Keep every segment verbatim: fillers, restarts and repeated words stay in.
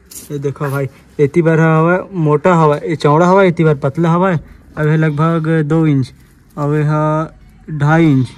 ये देखो भाई, इतनी बार हवा मोटा हवा, ये चौड़ा हवा, इतनी बार पतला हवा है। अब है लगभग दो इंच, अब है ढाई इंच।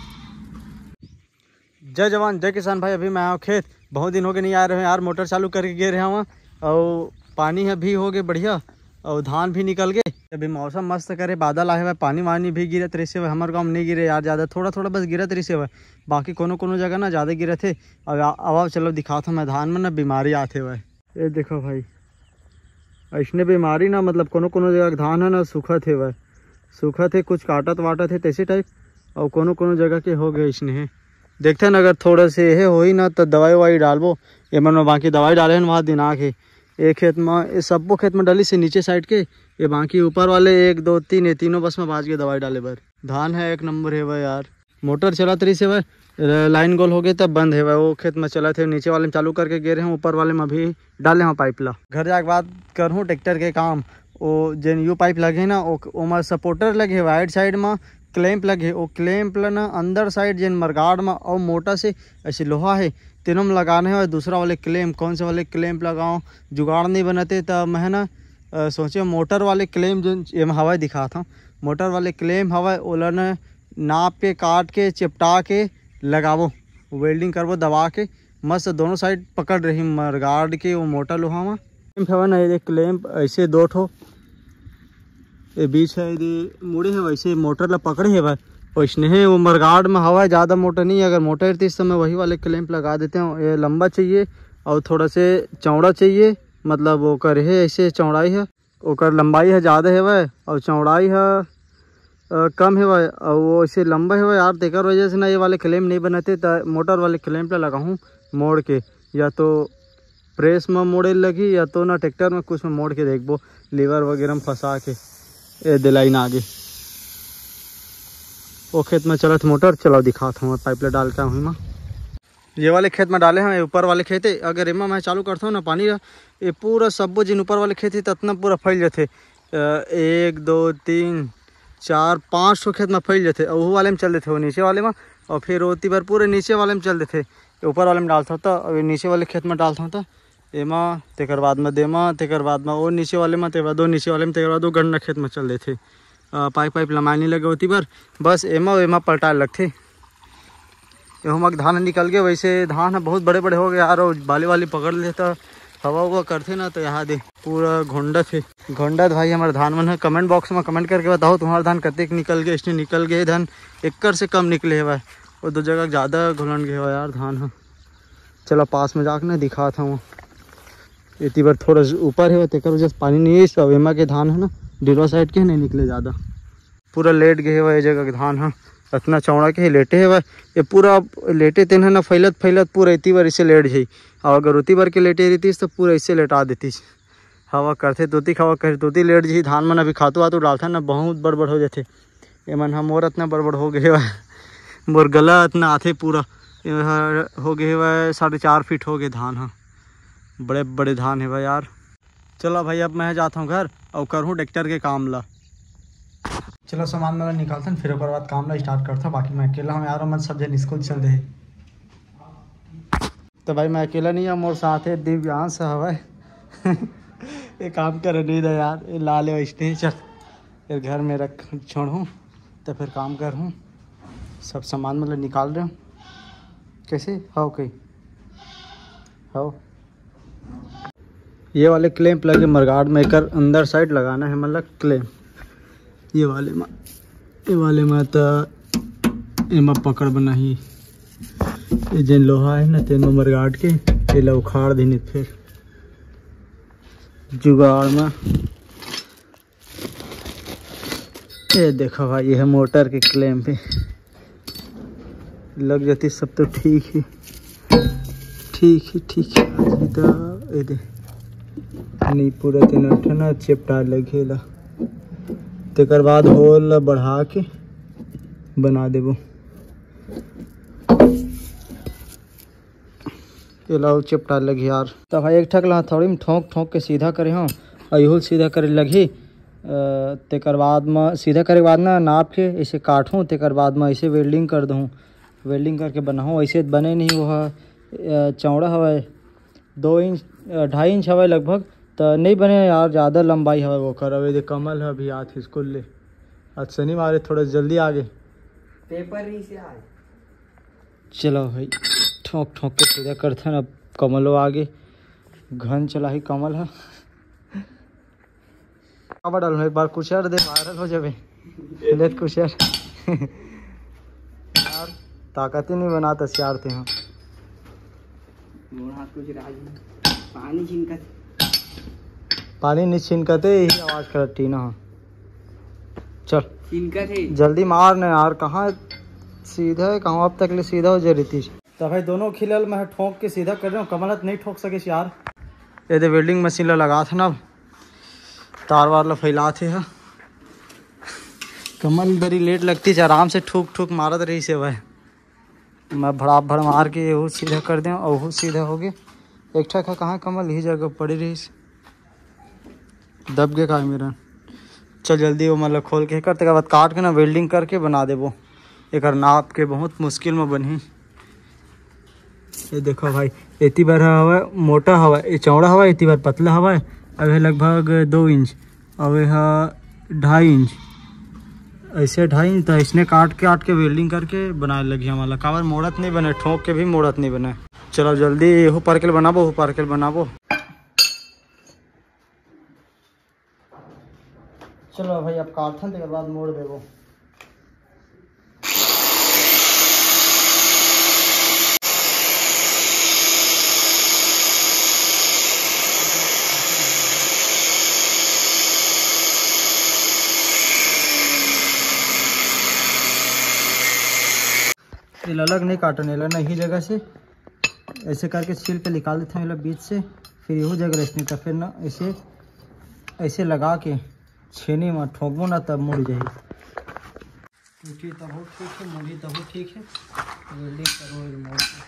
जय जवान जय किसान भाई। अभी मैं आया खेत, बहुत दिन हो गए नहीं आ रहे हैं यार। मोटर चालू करके गिर रहे हुआ और पानी है भी हो गए बढ़िया, और धान भी निकल गए। अभी मौसम मस्त करे, बादल आए हुए, पानी वानी भी गिरत रही से। हमारे गाँव में नहीं गिरे यार ज़्यादा, थोड़ा थोड़ा बस गिरत रही से। बाकी कोनो कोनो जगह ना ज़्यादा गिरे थे। अब अब चलो दिखा था मैं, धान में ना बीमारी आते हुए। ये देखो भाई, ऐसने बीमारी ना, मतलब कोनो कोनो जगह धान है ना सूखा थे, वह सूखा थे, कुछ काटत वाटत थे तैसे टाइप, और कोनो कोनो जगह के हो गए इसने। देखते हैं ना, अगर थोड़ा से ये हो ही ना तो दवाई ववाई डालबो। ये मन में बाकी दवाई डाले हैं वहाँ दिन आके, एक खेत में सबो खेत में डाली से नीचे साइड के, ये बाकी ऊपर वाले एक दो तीन ये तीनों बस में बाज के दवाई डाले बर। धान है एक नंबर है वह यार। मोटर चला तरी से वह लाइन गोल हो गए तब बंद है वह। वो खेत में चला थे, नीचे वाले में चालू करके गिरे हैं, ऊपर वाले में अभी डाले हैं पाइप ला। घर जाके बात करूँ ट्रैक्टर के काम, वो जिन यू पाइप लगे ना, वो सपोर्टर लगे वाइड साइड में, क्लैंप लगे। वो क्लैंप ना अंदर साइड जिन मरगाड़ में और मोटा से ऐसे लोहा है, तीनों में लगाने हैं। दूसरा वाले क्लैंप, कौन से वाले क्लैंप लगाऊँ, जुगाड़ नहीं बनाते तब मैं ना सोचे मोटर वाले क्लैंप जो ये हवा दिखा था, मोटर वाले क्लैंप हवा ओला न नाप के काट के चिपटा के लगावो, वेल्डिंग करवो दबा के मस्त दोनों साइड पकड़ रही मरगाड़ के वो मोटा लोहा में। क्लैंप हवा ना, ये क्लैंप ऐसे दो ठो ये बीच है, ये मुड़े है वैसे मोटर ला पकड़े है भाई वैसने है। वो मरगाड़ में हवा है, ज़्यादा मोटा नहीं है। अगर मोटा रहती इस समय वही वाले क्लैंप लगा देते हैं। ये लंबा चाहिए और थोड़ा से चौड़ा चाहिए, मतलब वो कर है ऐसे चौड़ाई है, ओकर लंबाई है ज़्यादा है वह, और चौड़ाई है आ, कम है वह, और वो ऐसे लंबा है वह यार। तेकर वजह से ना ये वाले क्लैंप नहीं बनाते, तो मोटर वाले क्लैंप लगाऊँ मोड़ के, या तो प्रेस में मोड़े लगी, या तो ना ट्रैक्टर में कुछ में मोड़ के देखबो, लीवर वगैरह में फंसा के ए दिलाई ना आगे। वो खेत में चलत मोटर, चलाओ दिखाता हूँ पाइप ला डाल के हूँ मैं। ये वाले खेत में डाले हैं, ऊपर वाले खेत है। अगर इमा मैं चालू करता हूँ ना पानी, ये पूरा सब जिन ऊपर वाले खेत है तो इतना पूरा फैल जाते। एक दो तीन चार पाँच सौ खेत में फैल जाते, और वो वाले में चल देते वो नीचे वाले में, और फिर रोती बार पूरे नीचे वाले में चल देते। ऊपर वाले में डालता था, और नीचे वाले खेत में डालता था एमा, तेकर बाद में देमा, तेकर बाद में वो नीचे वाले में, तेकर बाद दो नीचे वाले में, तेकर बाद वो गन्ना खेत में चल देते। पाइप पाइप लमाई नहीं लगे होती बार, बस एमा एमा पलटा लगते। ये धान निकल गए, वैसे धान है बहुत बड़े बड़े हो गए यार, और बाली वाली पकड़ लेता हवा हुआ करते ना, तो यहाँ दे पूरा घोंडा थे। घोंडा भाई हमारे धान मन है। कमेंट बॉक्स में कमेंट करके बताओ तुम्हारा धान कतेक निकल गए। इसने निकल गए धान एकड़ से कम निकले है भाई, और दो जगह ज़्यादा घुलन गए हुआ यार धान है। चलो पास में जाकर ना दिखा था वो, इतनी बार थोड़ा ऊपर है तेकर वजह से पानी नहीं है। सब एमा के धान है ना डिलवा साइड के नहीं निकले ज़्यादा, पूरा लेट गए हुआ ये जगह के धान है। इतना चौड़ा के लेटे है वह, ये पूरा लेटे तेन है ना फैलत फैलत पूरा इतनी बार इसे लेट जाई। और अगर उतनी बार के लेटे रहती तो पूरा इसे लेटा देती। हवा करते तोती हवा कर तोती लेट जी। धान मन अभी खातू वातू डालता ना बहुत बड़बड़ हो जाते। ये मन हम मोर इतना बड़बड़ हो गए हुआ, मोर गला इतना आते पूरा हो गए हुआ, साढ़े चार फीट हो गए धान। हाँ बड़े बड़े धान है भाई यार। चलो भाई अब मैं जाता हूँ घर और करूँ ट्रैक्टर के काम ला। चलो सामान मेरा निकालता फिर एक बाद काम ला स्टार्ट करता। बाकी मैं अकेला हूँ यार, मत सब जन स्कूल चल रहे। तो भाई मैं अकेला नहीं हूँ, मोर साथ है दिव्यांश हवा ये काम कर नहीं था यार, ये ला ले वैसे चल फिर घर में रख छोड़ूँ तो फिर काम कर हूँ। सब सामान मतलब निकाल रहे हूँ। कैसे हो कहीं हो ये वाले क्लैंप लगे मरगाड़ में, एक अंदर साइड लगाना है मतलब क्लैंप। ये वाले में ये वाले में तो एमा पकड़ बना ही, ये जिन लोहा है ना तेन मरगाड़ के ये ला उखाड़ देने फिर जुगाड़ में। ये देखो भाई ये है मोटर के क्लैंप पे लग जाती सब तो ठीक है ठीक है ठीक है। तो ये दे नहीं पूरा तीन अठना चिपटा लगेला, तेकर बाद होल बढ़ा के बना देबो। लाओ चिपटा लगी यार। तो भाई एक ठक ला थोड़ी में ठोंक ठोंक के सीधा करे हूँ, और यहूँ सीधा करे लगी। तेकर बाद में सीधा करे बाद ना नाप के ऐसे काटूँ, तेकर बाद में ऐसे वेल्डिंग कर दूँ, वेल्डिंग करके बनाऊँ। ऐसे बने नहीं वो चौड़ा हवा दो इंच ढाई इंच हवा लगभग, तो नहीं बने यार, ज़्यादा लंबाई हवा वो कर। अब कमल है अभी आज स्कूल ले, आज शनिवार है, थोड़ा जल्दी आ गए पेपर ही से आज। चलो भाई ठोक ठोक के सीधा करते हैं। अब कमलो आगे घन चला ही कमल है। अब डाल एक बार कुशर दे वायरल हो जाए ले कुशर यार ताकत ही नहीं बनाता यार थे हम पानी छिनकत पानी नहीं छिनकते यही आवाज करती ना। चल छिनकत है जल्दी मार न यार, कहाँ सीधा है कहाँ अब तक ले सीधा हो जा रही। तो भाई दोनों खिलल मैं ठोक के सीधा कर रहा हूँ, कमलत नहीं ठोक सके यार। ये तो वेल्डिंग मशीन ला लगा था ना, तार वार ला फैला थे है। कमल बड़ी लेट लगती है, आराम से ठूक ठूक मारत रही से वह मैं भड़ा भड़ मार के वो सीधा कर दें और वो सीधा हो गए। एक ठक कहाँ कमल यही जगह पड़ी रही दब गए का मेरा। चल जल्दी वो मतलब खोल के करते के बाद काट के ना वेल्डिंग करके बना दे वो एक नाप के बहुत मुश्किल में बनी। ये देखो भाई इतनी बार हवा मोटा हवा ये चौड़ा हवा, इतनी बार पतला हवा है। अब है लगभग दो इंच, अब है ढाई इंच, ऐसे ढाई इंच। तो इसने काट के काट के वेल्डिंग करके बनाए लगी हमारा कावर। मोड़त नहीं बने, ठोक के भी मोड़त नहीं बने। चलो जल्दी हो पार्कल बनाबो, हो पार्कल बनाबो। चलो भाई अब काटन के बाद मोड़ देबो। अलग नहीं काटने ला ना, ही जगह से ऐसे करके छील के निकाल देते हैं बीच से, फिर यही जगह रखनी था। फिर ना ऐसे ऐसे लगा के छेनी में ठोकबो ना तब मुड़ जाए। टूटी तब हो ठीक है, मुड़ी तब हो ठीक है, वेल्डिंग करो मोड़ के।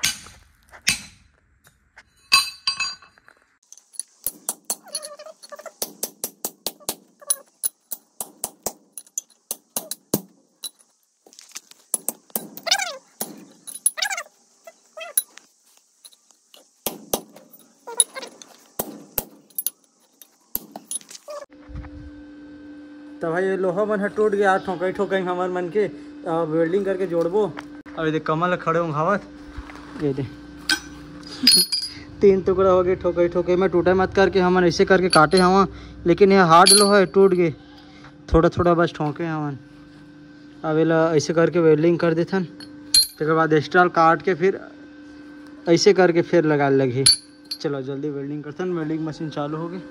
तो भाई ये लोहा मन है टूट गया, ठोकई ठोकई हमार मन के वेल्डिंग करके जोड़बो। अब ये कमल खड़े हों घावत, ये दे तीन टुकड़ा हो गए ठोकई ठोकई में। टूटा मत करके हमन ऐसे करके काटे हवा, लेकिन यह हार्ड लोहा है टूट गए, थोड़ा थोड़ा बस ठोके हमन। अब ये ऐसे करके वेल्डिंग कर देथन, फिर बाद एक्स्ट्रा काट के फिर ऐसे करके फिर लगा लगी। चलो जल्दी वेल्डिंग करथन, वेल्डिंग मशीन चालू हो गई।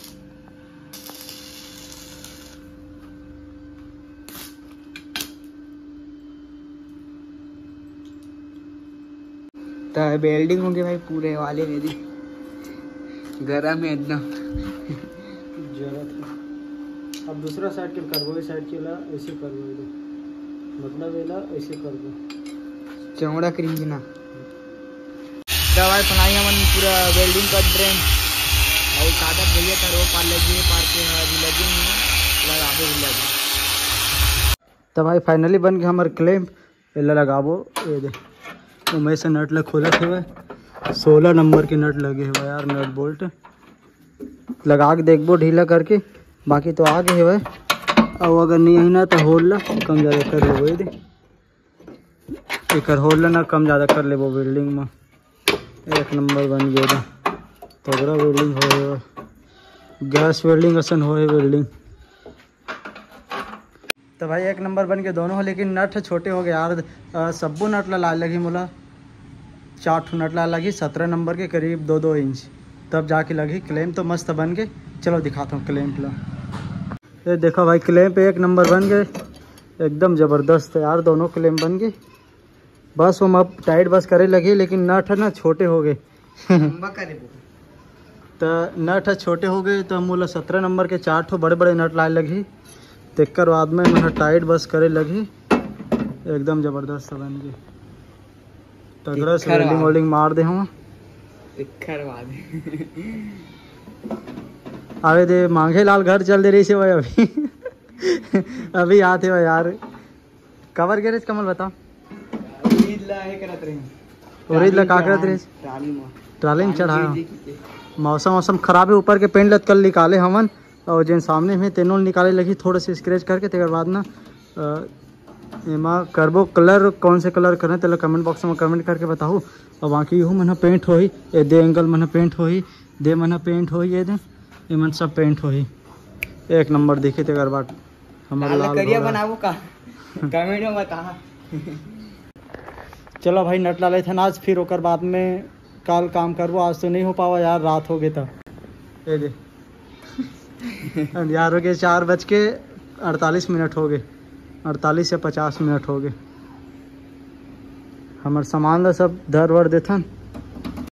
तो वेल्डिंग होंगे भाई पूरे वाले मेरी गरम है एकदम जरूरत है। अब दूसरा साइड के करबो, साइड के ला ऐसे करबो, मतलब ये ला ऐसे करबो चौड़ा करेंगे ना। तो भाई बनाई हमन पूरा वेल्डिंग कर रहे हैं और काटत भैया तो रो पार लगी पार के अभी लगी नहीं लगाबो भी लगे। तो भाई फाइनली बन गया हमारे क्लैंप, ये लगाबो। ये दे उमें से नट लग खोलत हुए, सोलह नंबर के नट लगे हुए यार, नट बोल्ट लगा के देखबो ढीला करके, बाकी तो आगे है भाई। और अगर नहीं आई ना तो होल ला कम ज़्यादा कर लेबो, ये दे एक होल ला ना कम ज़्यादा कर लेबो वेल्डिंग में। एक नंबर बन गया तगड़ा वेल्डिंग हो, गैस वेल्डिंग असन हो वेल्डिंग। तो भाई एक नंबर बन के दोनों हो, लेकिन नट छोटे हो गए यार। सब्बू नट ला लगी मोला, चार ठो नट ला लगी सत्रह नंबर के करीब दो दो इंच, तब जाके लगी। क्लैंप तो मस्त बन गए। चलो दिखाता हूँ क्लैंप ला। ये देखो भाई क्लैंप एक नंबर बन गए, एकदम ज़बरदस्त है यार। दोनों क्लैंप बन गए, बस हम अब टाइट बस करे लगे, लेकिन नट है ना छोटे हो गए तो नट है छोटे हो गए, तो मोला सत्रह नंबर के चार ठो बड़े बड़े नट लाए लगी। तेकर बाद में मैं टाइट बस करे लगी, एकदम जबरदस्त बन गई। तगड़ा से वेल्डिंग वेल्डिंग मार दे हूँ। अबे दे मांगे लाल घर चल दे रही से भाई अभी अभी आते हो यार। कवर गैरेज कमल बताओ, उरीद ला का करत रही, ट्राली में चढ़ाया मौसम मौसम खराब है, ऊपर के पेंट लत कल निकाले हमन और जिन सामने में तेनों निकाले लगी थोड़े से स्क्रैच करके। तेकर बाद ना एमा करबो कलर, कौन से कलर करें तेला कमेंट बॉक्स में कमेंट करके बताओ। और बाकी यहू मन पेंट होही, ये दे एंगल मन पेंट होही, दे मन पेंट होही, ये दे ये मन सब पेंट होही, एक नंबर दिखे। तेकर बाद हमारा लाल करिया बनाबो का कमेंट में बता। चलो भाई नट डाले थे आज, फिर ओकर बाद में काल काम करबो। आज तो नहीं हो पावा यार, रात हो गई था। ये दे यार हो गए चार बज के अड़तालीस मिनट हो गए, अड़तालीस या पचास मिनट हो गए। हमार सामान ला सब धर वर देथन।